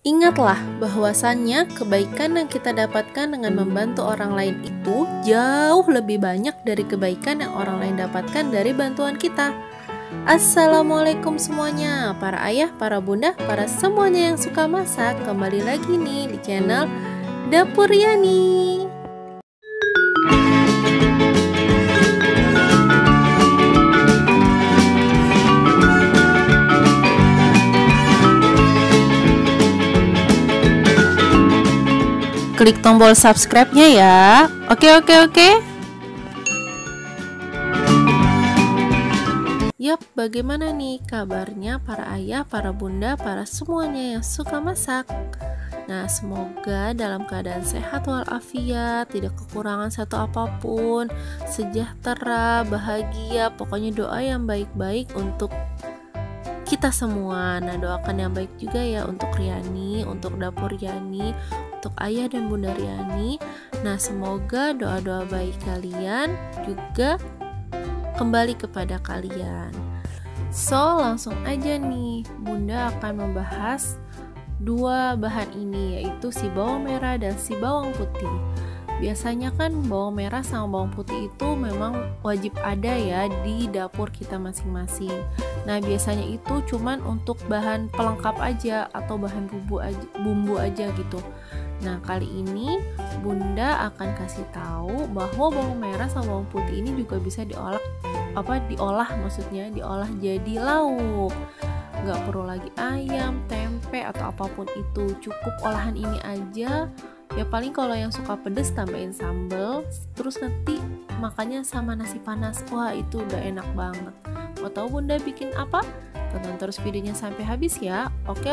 Ingatlah bahwasannya kebaikan yang kita dapatkan dengan membantu orang lain itu jauh lebih banyak dari kebaikan yang orang lain dapatkan dari bantuan kita. Assalamualaikum semuanya, para ayah, para bunda, para semuanya yang suka masak. Kembali lagi nih di channel Dapur Yani. Klik tombol subscribe-nya ya. Oke. Yap, bagaimana nih kabarnya para ayah, para bunda, para semuanya yang suka masak? Nah, semoga dalam keadaan sehat walafiat, tidak kekurangan satu apapun, sejahtera, bahagia, pokoknya doa yang baik-baik untuk kita semua. Nah, doakan yang baik juga ya untuk Riani, untuk dapur Yani, untuk ayah dan bunda Riani. Nah, semoga doa-doa baik kalian juga kembali kepada kalian. So, langsung aja nih, bunda akan membahas dua bahan ini, yaitu si bawang merah dan si bawang putih. Biasanya kan bawang merah sama bawang putih itu memang wajib ada ya di dapur kita masing-masing. Nah, biasanya itu cuman untuk bahan pelengkap aja atau bahan bumbu aja gitu. Nah, kali ini bunda akan kasih tahu bahwa bawang merah sama bawang putih ini juga bisa diolah jadi lauk. Nggak perlu lagi ayam, tempe atau apapun itu, cukup olahan ini aja. Ya paling kalau yang suka pedes tambahin sambal, terus nanti makannya sama nasi panas. Wah, itu udah enak banget. Mau tahu bunda bikin apa? Tonton terus videonya sampai habis ya. Oke.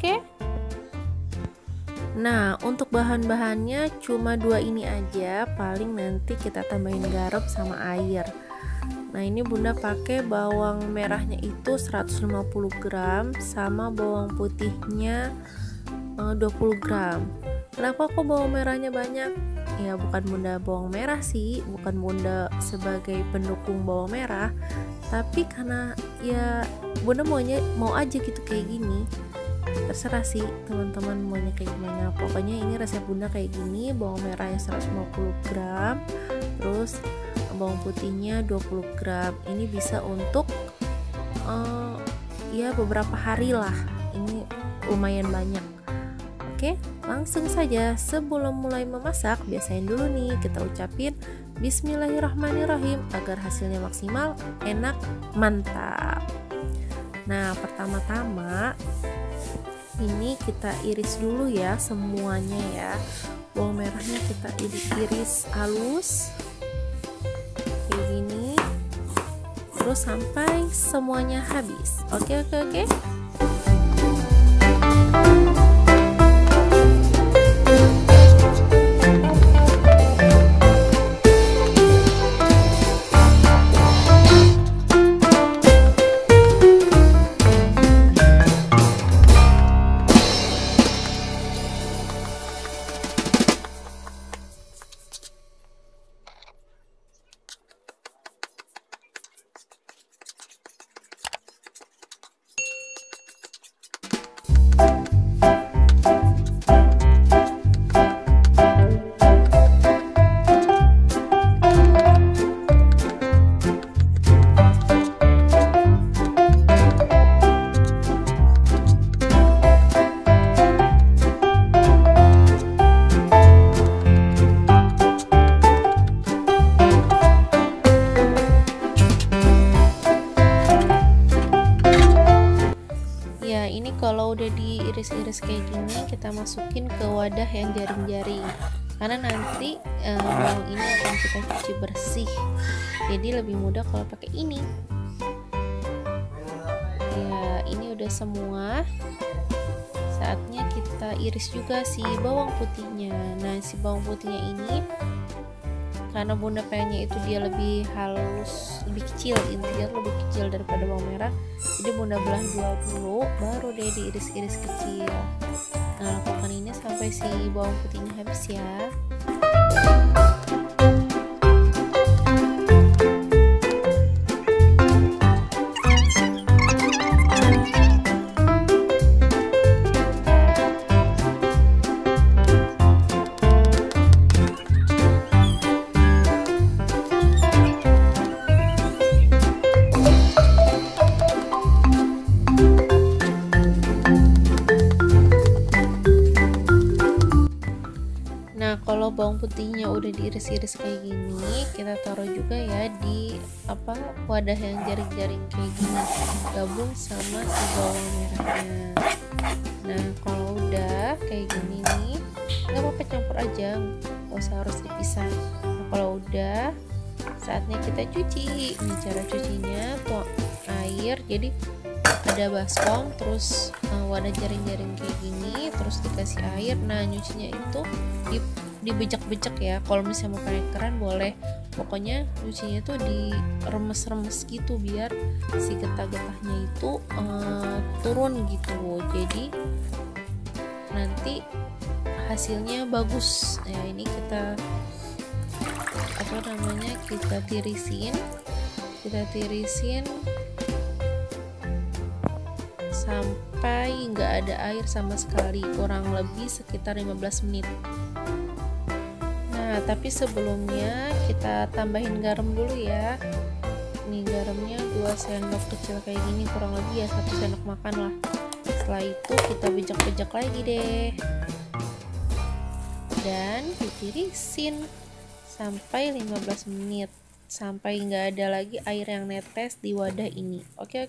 Nah, untuk bahan-bahannya cuma dua ini aja. Paling nanti kita tambahin garam sama air. Nah, ini bunda pakai bawang merahnya itu 150 gram sama bawang putihnya 20 gram. Kenapa kok bawang merahnya banyak? Ya bukan bunda bawang merah sih, bukan bunda sebagai pendukung bawang merah, tapi karena ya bunda mau aja gitu kayak gini. Terserah sih teman-teman maunya kayak gimana. Pokoknya ini resep bunda kayak gini, bawang merahnya 150 gram, terus bawang putihnya 20 gram. Ini bisa untuk ya beberapa hari lah. Ini lumayan banyak. Oke, langsung saja. Sebelum mulai memasak, biasain dulu nih kita ucapin Bismillahirrahmanirrahim agar hasilnya maksimal, enak, mantap. Nah, pertama-tama ini kita iris dulu ya semuanya ya. Bawang merahnya kita iris halus kayak gini, terus sampai semuanya habis. Oke. Kalau udah diiris-iris kayak gini, kita masukin ke wadah yang jaring-jaring, karena nanti bawang ini akan kita cuci bersih, jadi lebih mudah kalau pakai ini. Ya, ini udah semua. Saatnya kita iris juga si bawang putihnya. Nah, si bawang putihnya ini karena bunda pengennya itu dia lebih halus, lebih kecil, intinya lebih kecil daripada bawang merah, jadi bunda belah dua dulu, baru deh diiris-iris kecil. Nah, lakukan ini sampai si bawang putihnya habis ya. bawang putihnya udah diiris-iris kayak gini, kita taruh juga ya di wadah yang jaring-jaring kayak gini, gabung sama si bawang merahnya. Nah kalau udah kayak gini nih, nggak apa-apa, campur aja, nggak usah harus dipisah. Nah, kalau udah saatnya kita cuci. Ini cara cucinya, tuang air, jadi ada baskom, terus wadah jaring-jaring kayak gini, terus dikasih air. Nah nyucinya itu dibejek-bejek ya, kalau misalnya mau pakai keran boleh, pokoknya nyucinya tuh diremes-remes gitu biar si getah-getahnya itu turun gitu, jadi nanti hasilnya bagus ya. Ini kita kita tirisin sampai nggak ada air sama sekali, kurang lebih sekitar 15 menit. Nah tapi sebelumnya kita tambahin garam dulu ya. Nih garamnya 2 sendok kecil kayak gini, kurang lebih ya 1 sendok makan lah. Setelah itu kita bejek-bejek lagi deh dan ditirisin sampai 15 menit, sampai nggak ada lagi air yang netes di wadah ini. Oke.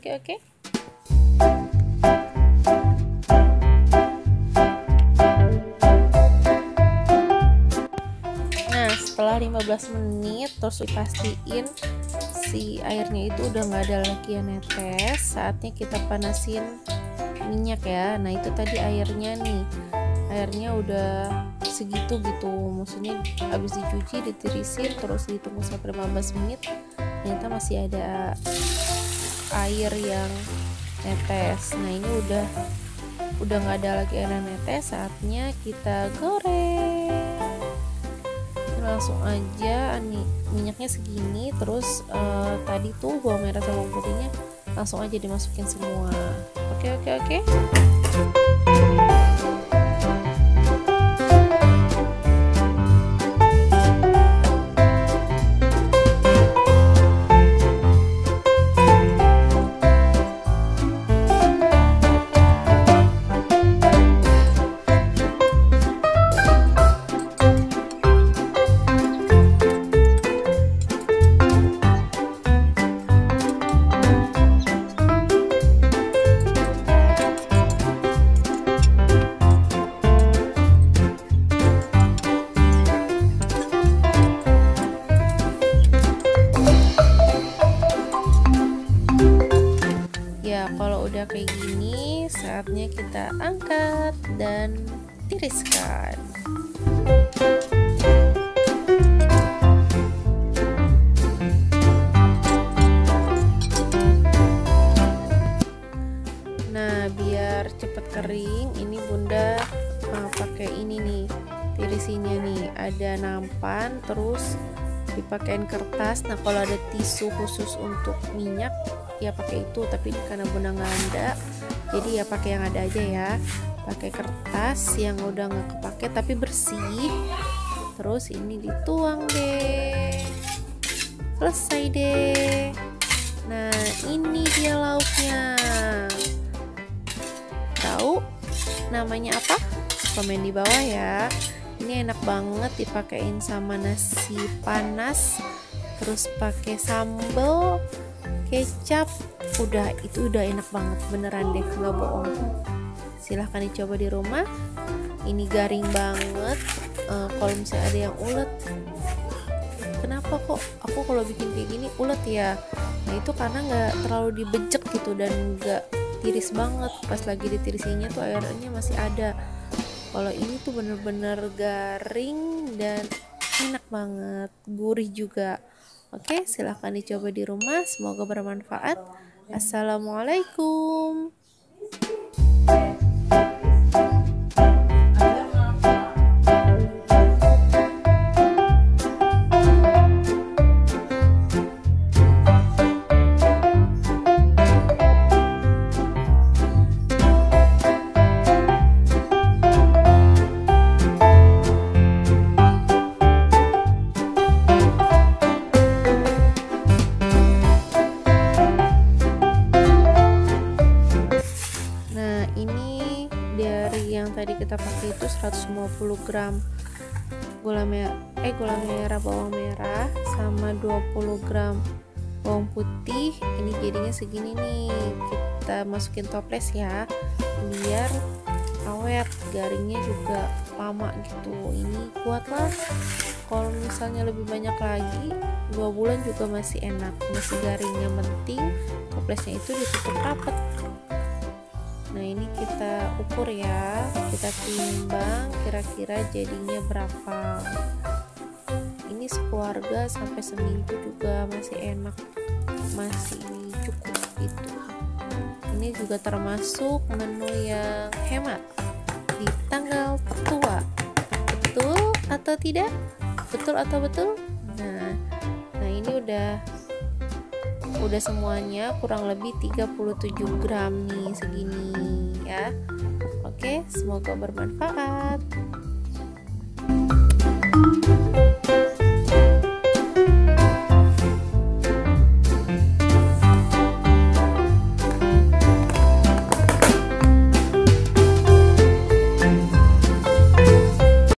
Nah setelah 15 menit terus dipastiin si airnya itu udah nggak ada lagi yang netes, saatnya kita panasin minyak ya. Nah itu tadi airnya nih, airnya udah segitu gitu, maksudnya habis dicuci, ditirisin, terus ditunggu sampai 15 menit, ternyata masih ada air yang netes. Nah ini udah nggak ada lagi air yang netes, saatnya kita goreng. Langsung aja nih, minyaknya segini, terus tadi tuh bawang merah sama bawang putihnya langsung aja dimasukin semua. Oke. Kalau udah kayak gini, saatnya kita angkat dan tiriskan. Nah biar cepet kering, ini bunda pakai ini nih, tirisinnya nih ada nampan, terus dipakein kertas. Nah kalau ada tisu khusus untuk minyak ya pakai itu, tapi ini karena bunda nggak ada, jadi ya pakai yang ada aja ya. Pakai kertas yang udah nggak kepake tapi bersih, terus ini dituang deh, selesai deh. Nah ini dia lauknya, tahu namanya apa? Komen di bawah ya. Ini enak banget dipakein sama nasi panas, terus pakai sambal, kecap, itu udah enak banget beneran deh, nggak bohong. Silahkan dicoba di rumah. Ini garing banget. Kalau misalnya ada yang ulet, kenapa kok aku kalau bikin kayak gini ulet ya? Nah itu karena nggak terlalu dibejek gitu dan nggak tiris banget. Pas lagi ditirisinya tuh airnya masih ada. Kalau ini tuh bener-bener garing dan enak banget, gurih juga. Oke, silahkan dicoba di rumah, semoga bermanfaat. Assalamualaikum. Tadi kita pakai itu 150 gram gula merah, bawang merah sama 20 gram bawang putih. Ini jadinya segini nih. Kita masukin toples ya, biar awet, garingnya juga lama gitu. Ini kuatlah. Kalau misalnya lebih banyak lagi, 2 bulan juga masih enak, masih garing. Yang penting toplesnya itu ditutup rapat. Nah, ini kita ukur ya, kita timbang kira-kira jadinya berapa. Ini sekeluarga sampai seminggu juga masih enak, masih cukup gitu. Ini juga termasuk menu yang hemat di tanggal tua. Betul atau tidak? Betul atau betul? Nah ini udah semuanya, kurang lebih 37 gram nih, segini ya. Oke, semoga bermanfaat.